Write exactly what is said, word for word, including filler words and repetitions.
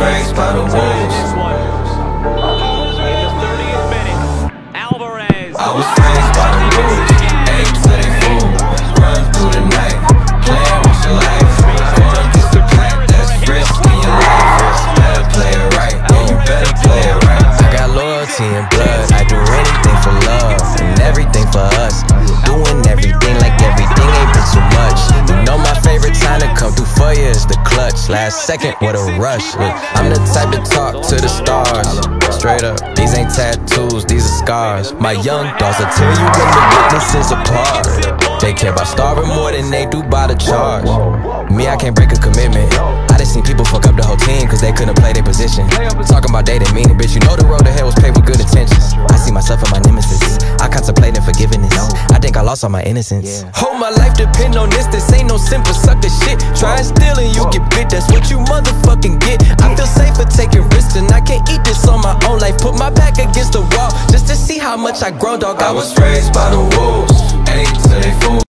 raised by the wolves. I was raised by the wolves. Aim till they fool. Run through the night, playing with your life. Going against the pack, that's risk in your life. Better play it right, yeah, you better play it right. I got loyalty and blood. I do anything for love and everything for us. Doing everything like everything ain't been too much. You know my favorite time to come through for you is the clutch. Last second, what a rush. Look, I'm the type to talk to the stars. Straight up, these ain't tattoos, these are scars. My young dogs will tear you when the witnesses apart. They care about starving more than they do by the charge. Me, I can't break a commitment. I done seen people fuck up the whole team cause they couldn't play their position. Talking about dating meaning, bitch, you know the road to hell was paved with good intentions. I see myself in my nemesis. I contemplate forgiveness. I think I lost all my innocence. Whole my life depend on this. This ain't no simple sucker shit. Try and steal and you get bit. That's what you motherfucking get. I feel safer taking risks and I can't eat this on my own life. Put my back against the wall just to see how much I grow, dog. I was raised by the wolves. Aim till they fool.